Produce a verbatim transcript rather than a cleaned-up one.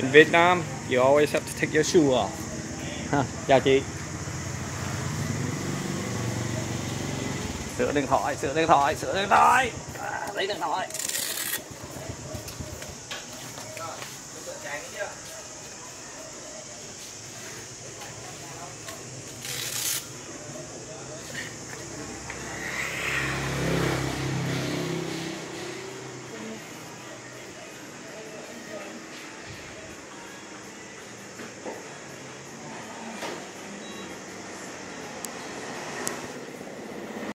In Vietnam, you always have to take your shoe off. Ha, chào chị. Sửa điện thoại, sửa điện thoại, sửa điện thoại. À, lấy điện thoại.